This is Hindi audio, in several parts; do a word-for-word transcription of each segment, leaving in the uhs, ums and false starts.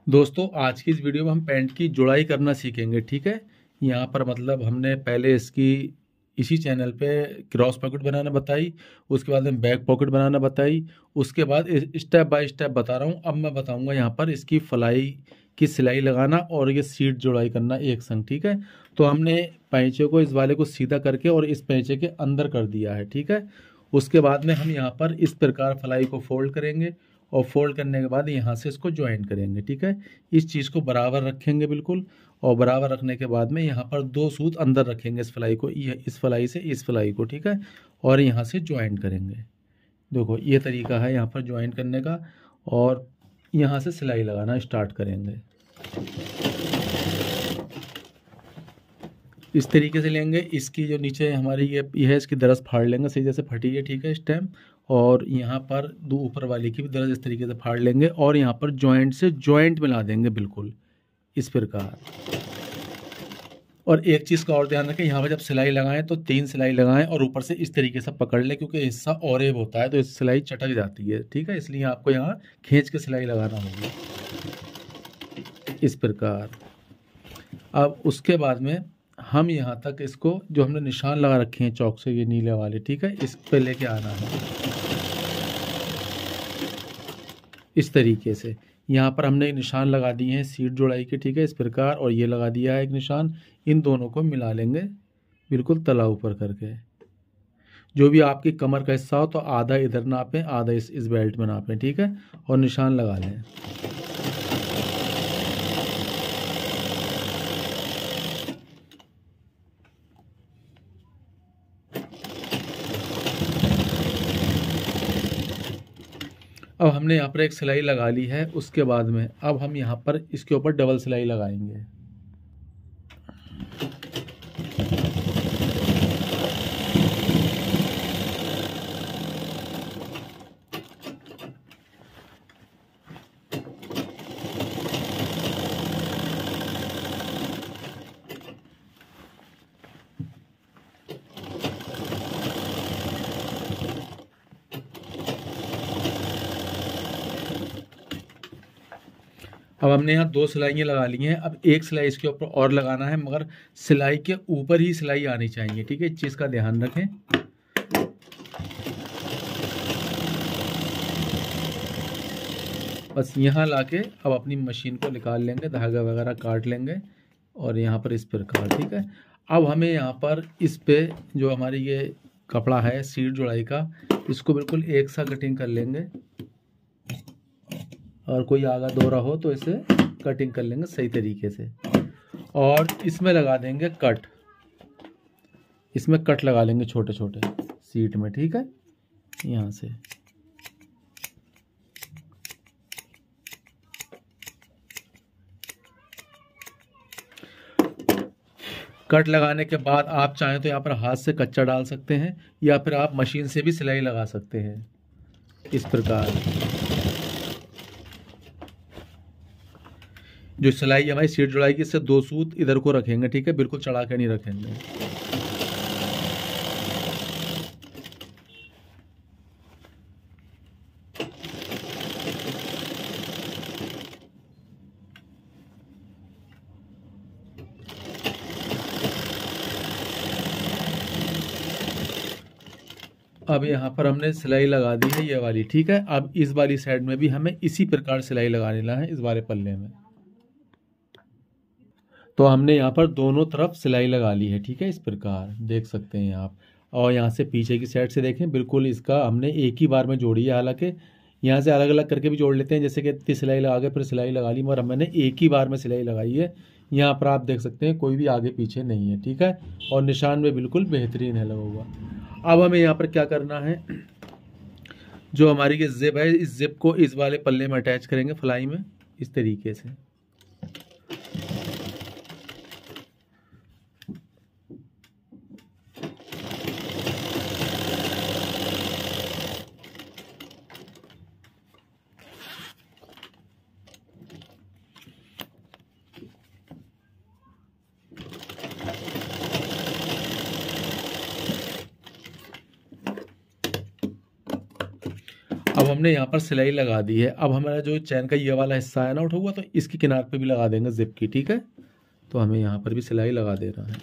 दोस्तों आज की इस वीडियो में हम पैंट की जुड़ाई करना सीखेंगे। ठीक है, यहाँ पर मतलब हमने पहले इसकी इसी चैनल पे क्रॉस पॉकेट बनाना बताई, उसके बाद में बैक पॉकेट बनाना बताई, उसके बाद स्टेप बाय स्टेप बता रहा हूँ। अब मैं बताऊँगा यहाँ पर इसकी फलाई की सिलाई लगाना और ये सीट जुड़ाई करना एक संग। ठीक है, तो हमने पैंचे को इस वाले को सीधा करके और इस पैंचे के अंदर कर दिया है। ठीक है, उसके बाद में हम यहाँ पर इस प्रकार फलाई को फोल्ड करेंगे और फोल्ड करने के बाद यहाँ से इसको ज्वाइन करेंगे। ठीक है, इस चीज़ को बराबर रखेंगे बिल्कुल, और बराबर रखने के बाद में यहाँ पर दो सूत अंदर रखेंगे इस फलाई को, ये इस फलाई से इस फलाई को। ठीक है, और यहाँ से ज्वाइन करेंगे। देखो ये तरीका है यहाँ पर ज्वाइन करने का, और यहाँ से सिलाई लगाना स्टार्ट करेंगे। इस तरीके से लेंगे। इसकी जो नीचे हमारी ये ये है, इसकी दरज फाड़ लेंगे सही जैसे फटी है। ठीक है, स्टेम, और यहाँ पर दो ऊपर वाली की भी दरज इस तरीके से फाड़ लेंगे और यहाँ पर जॉइंट से जॉइंट मिला देंगे बिल्कुल इस प्रकार। और एक चीज़ का और ध्यान रखें, यहाँ पर जब सिलाई लगाएं तो तीन सिलाई लगाएं और ऊपर से इस तरीके से पकड़ लें, क्योंकि हिस्सा औरेब होता है तो इस सिलाई चटक जाती है। ठीक है, इसलिए आपको यहाँ खींच के सिलाई लगाना होगी इस प्रकार। अब उसके बाद में हम यहाँ तक इसको जो हमने निशान लगा रखे हैं चौक से, ये नीले वाले, ठीक है, इस पे लेके आना है इस तरीके से। यहाँ पर हमने निशान लगा दिए हैं सीट जुड़ाई के। ठीक है, इस प्रकार, और ये लगा दिया है एक निशान। इन दोनों को मिला लेंगे बिल्कुल तला ऊपर करके। जो भी आपकी कमर का हिस्सा हो तो आधा इधर नापें, आधा इस इस बेल्ट में नापें। ठीक है, और निशान लगा लें। अब हमने यहाँ पर एक सिलाई लगा ली है। उसके बाद में अब हम यहाँ पर इसके ऊपर डबल सिलाई लगाएंगे। अब हमने यहाँ दो सिलाइयाँ लगा ली हैं। अब एक सिलाई इसके ऊपर और लगाना है, मगर सिलाई के ऊपर ही सिलाई आनी चाहिए। ठीक है, इस चीज़ का ध्यान रखें। बस यहाँ लाके अब अपनी मशीन को निकाल लेंगे, धागा वगैरह काट लेंगे और यहाँ पर इस प्रकार। ठीक है, अब हमें यहाँ पर इस पे जो हमारी ये कपड़ा है सीट जुड़ाई का, इसको बिल्कुल एक सा कटिंग कर लेंगे, और कोई आगा दोहरा हो तो इसे कटिंग कर लेंगे सही तरीके से। और इसमें लगा देंगे कट, इसमें कट लगा लेंगे छोटे छोटे सीट में। ठीक है, यहाँ से कट लगाने के बाद आप चाहें तो यहाँ पर हाथ से कच्चा डाल सकते हैं, या फिर आप मशीन से भी सिलाई लगा सकते हैं इस प्रकार। जो सिलाई हमारी सीट जुड़ाई की, इससे दो सूत इधर को रखेंगे। ठीक है, बिल्कुल चढ़ा के नहीं रखेंगे। अब यहाँ पर हमने सिलाई लगा दी है ये वाली। ठीक है, अब इस वाली साइड में भी हमें इसी प्रकार सिलाई लगा लेना है इस वाले पल्ले में। तो हमने यहाँ पर दोनों तरफ सिलाई लगा ली है। ठीक है, इस प्रकार देख सकते हैं आप। और यहाँ से पीछे की साइड से देखें, बिल्कुल इसका हमने एक ही बार में जोड़ी है। हालांकि यहाँ से अलग अलग करके भी जोड़ लेते हैं, जैसे कि इतनी सिलाई लगा के फिर सिलाई लगा ली, मगर मैंने एक ही बार में सिलाई लगाई है। यहाँ पर आप देख सकते हैं कोई भी आगे पीछे नहीं है। ठीक है, और निशान में बिल्कुल बेहतरीन है लगा हुआ। अब हमें यहाँ पर क्या करना है, जो हमारी ये जिप है, इस जिप को इस वाले पल्ले में अटैच करेंगे फलाई में इस तरीके से। अब अब हमने यहाँ पर सिलाई लगा दी है। अब हमारा जो चैन का ये वाला हिस्सा है ना उठा हुआ, तो इसकी किनार पे भी लगा देंगे जिप की, ठीक है। तो हमें यहाँ पर भी सिलाई लगा देना है।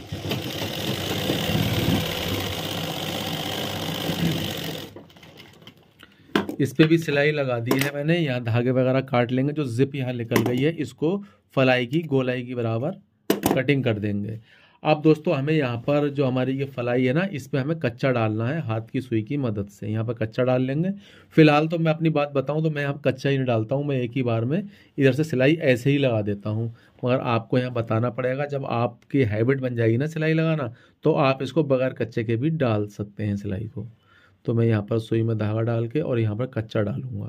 इस पे भी सिलाई लगा दी है मैंने। यहाँ धागे वगैरह काट लेंगे। जो जिप यहाँ निकल गई है इसको फलाई की गोलाई की बराबर कटिंग कर देंगे। अब दोस्तों हमें यहाँ पर जो हमारी ये फलाई है ना, इस पे हमें कच्चा डालना है हाथ की सुई की मदद से। यहाँ पर कच्चा डाल लेंगे। फिलहाल तो मैं अपनी बात बताऊँ तो मैं यहाँ कच्चा ही नहीं डालता हूँ, मैं एक ही बार में इधर से सिलाई ऐसे ही लगा देता हूँ। मगर आपको यहाँ बताना पड़ेगा, जब आपकी हैबिट बन जाएगी ना सिलाई लगाना, तो आप इसको बगैर कच्चे के भी डाल सकते हैं सिलाई को। तो मैं यहाँ पर सुई में धागा डाल के और यहाँ पर कच्चा डालूँगा।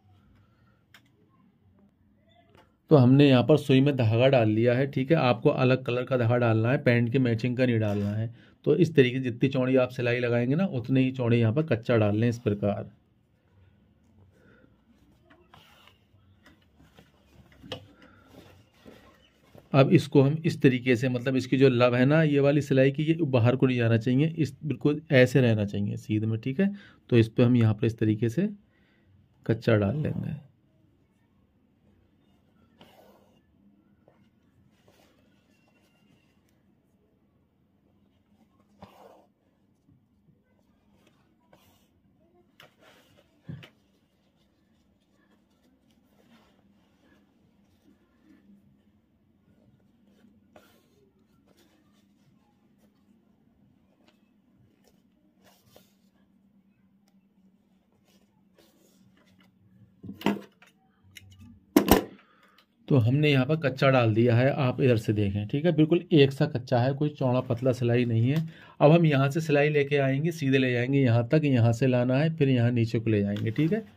तो हमने यहाँ पर सुई में धागा डाल लिया है, ठीक है। आपको अलग कलर का धागा डालना है, पैंट की मैचिंग का नहीं डालना है। तो इस तरीके से जितनी चौड़ी आप सिलाई लगाएंगे ना, उतनी ही चौड़ी यहाँ पर कच्चा डाल लें इस प्रकार। अब इसको हम इस तरीके से, मतलब इसकी जो लब है ना ये वाली सिलाई की, ये बाहर को नहीं जाना चाहिए, इस बिल्कुल ऐसे रहना चाहिए सीधे में, ठीक है। तो इस पर हम यहाँ पर इस तरीके से कच्चा डाल लेंगे। तो हमने यहाँ पर कच्चा डाल दिया है, आप इधर से देखें, ठीक है। बिल्कुल एक सा कच्चा है, कोई चौड़ा पतला सिलाई नहीं है। अब हम यहाँ से सिलाई लेके आएंगे, सीधे ले जाएंगे यहाँ तक, यहाँ से लाना है, फिर यहाँ नीचे को ले जाएंगे, ठीक है।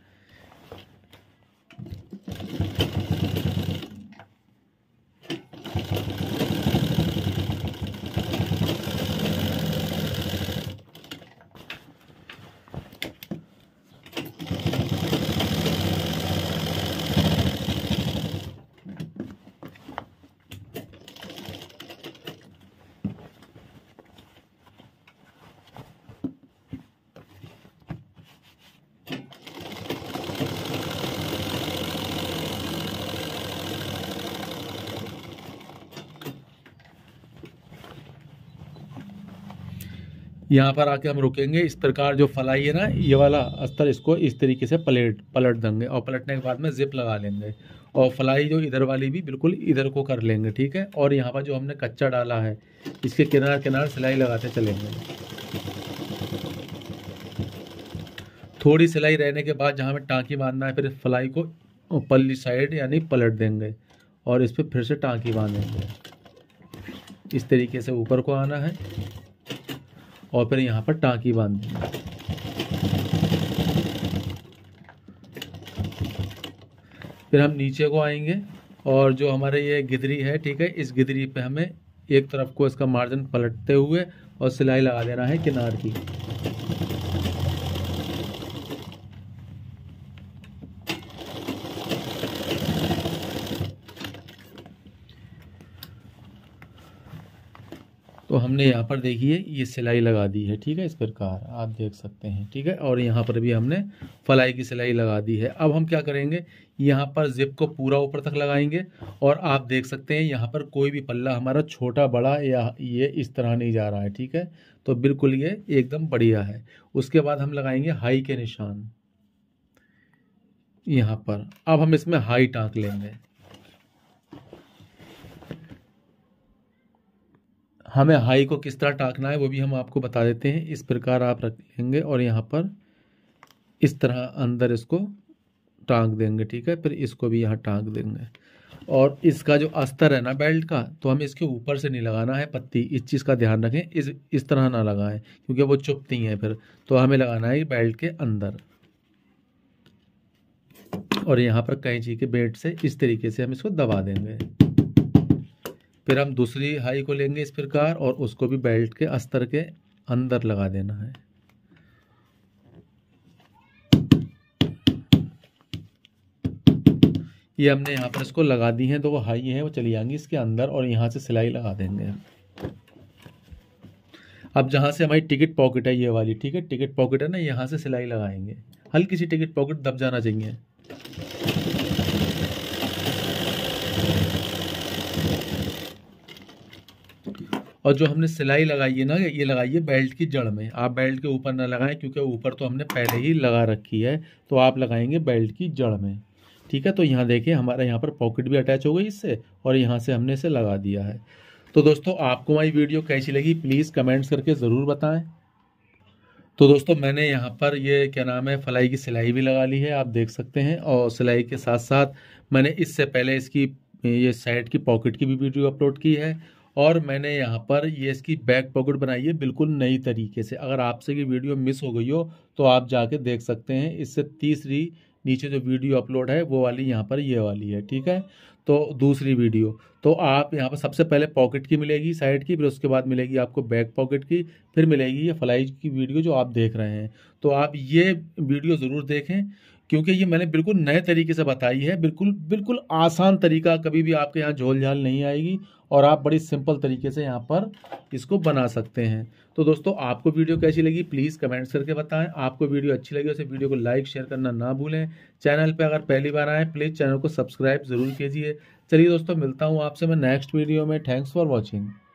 यहाँ पर आके हम रुकेंगे। इस प्रकार जो फलाई है ना ये वाला अस्तर, इसको इस तरीके से पलट पलट देंगे और पलटने के बाद में जिप लगा लेंगे। और फलाई जो इधर वाली भी बिल्कुल इधर को कर लेंगे, ठीक है। और यहाँ पर जो हमने कच्चा डाला है इसके किनार किनार सिलाई लगाते चलेंगे। थोड़ी सिलाई रहने के बाद जहाँ हमें टाँकी बांधना है, फिर फलाई को पल्ली साइड यानी पलट देंगे और इस पर फिर से टाँकी बांधेंगे। इस तरीके से ऊपर को आना है और फिर यहाँ पर टाँकी बांध देंगे। फिर हम नीचे को आएंगे और जो हमारे ये गिदरी है, ठीक है, इस गिदरी पे हमें एक तरफ को इसका मार्जिन पलटते हुए और सिलाई लगा देना है किनार की। तो हमने यहाँ पर देखिए ये सिलाई लगा दी है, ठीक है, इस प्रकार आप देख सकते हैं, ठीक है। और यहाँ पर भी हमने फलाई की सिलाई लगा दी है। अब हम क्या करेंगे, यहाँ पर जिप को पूरा ऊपर तक लगाएंगे और आप देख सकते हैं यहाँ पर कोई भी पल्ला हमारा छोटा बड़ा या ये इस तरह नहीं जा रहा है, ठीक है। तो बिल्कुल ये एकदम बढ़िया है। उसके बाद हम लगाएंगे हाई के निशान यहाँ पर। अब हम इसमें हाई टाँक लेंगे। हमें हाई को किस तरह टाँकना है वो भी हम आपको बता देते हैं। इस प्रकार आप रख लेंगे और यहाँ पर इस तरह अंदर इसको टाँक देंगे, ठीक है। फिर इसको भी यहाँ टाँक देंगे और इसका जो अस्तर है ना बेल्ट का, तो हमें इसके ऊपर से नहीं लगाना है पत्ती। इस चीज़ का ध्यान रखें, इस इस तरह ना लगाएं क्योंकि वो चुभती हैं फिर। तो हमें लगाना है बेल्ट के अंदर और यहाँ पर कैंची के बेल्ट से इस तरीके से हम इसको दबा देंगे। फिर हम दूसरी हाई को लेंगे इस प्रकार और उसको भी बेल्ट के अस्तर के अंदर लगा देना है। ये हमने यहाँ पर इसको लगा दी है, तो वो हाई है वो चली जाएंगी इसके अंदर और यहाँ से सिलाई लगा देंगे। अब जहाँ से हमारी टिकट पॉकेट है ये वाली, ठीक है, टिकट पॉकेट है ना, यहाँ से सिलाई लगाएंगे हल्की सी टिकट पॉकेट दब जाना चाहिए। और जो हमने सिलाई लगाई है ना, ये लगाई है बेल्ट की जड़ में, आप बेल्ट के ऊपर ना लगाएं क्योंकि ऊपर तो हमने पहले ही लगा रखी है, तो आप लगाएंगे बेल्ट की जड़ में। ठीक है, तो यहाँ देखिए हमारा यहाँ पर पॉकेट भी अटैच हो गई इससे, और यहाँ से हमने इसे लगा दिया है। तो दोस्तों आपको हमारी वीडियो कैसी लगी प्लीज़ कमेंट्स करके ज़रूर बताएं। तो दोस्तों मैंने यहाँ पर ये क्या नाम है फलाई की सिलाई भी लगा ली है, आप देख सकते हैं। और सिलाई के साथ साथ मैंने इससे पहले इसकी ये साइड की पॉकेट की भी वीडियो अपलोड की है, और मैंने यहाँ पर ये इसकी बैक पॉकेट बनाई है बिल्कुल नई तरीके से। अगर आपसे ये वीडियो मिस हो गई हो तो आप जाके देख सकते हैं, इससे तीसरी नीचे जो वीडियो अपलोड है वो वाली यहाँ पर ये वाली है। ठीक है, तो दूसरी वीडियो तो आप यहाँ पर सबसे पहले पॉकेट की मिलेगी साइड की, फिर उसके बाद मिलेगी आपको बैक पॉकेट की, फिर मिलेगी ये फ्लाई की वीडियो जो आप देख रहे हैं। तो आप ये वीडियो ज़रूर देखें क्योंकि ये मैंने बिल्कुल नए तरीके से बताई है, बिल्कुल बिल्कुल आसान तरीका, कभी भी आपके यहाँ झोल झाल नहीं आएगी और आप बड़ी सिंपल तरीके से यहाँ पर इसको बना सकते हैं। तो दोस्तों आपको वीडियो कैसी लगी प्लीज़ कमेंट्स करके बताएं। आपको वीडियो अच्छी लगी तो वीडियो को लाइक शेयर करना ना भूलें। चैनल पे अगर पहली बार आए प्लीज़ चैनल को सब्सक्राइब ज़रूर कीजिए। चलिए दोस्तों मिलता हूँ आपसे मैं नेक्स्ट वीडियो में। Thanks for watching.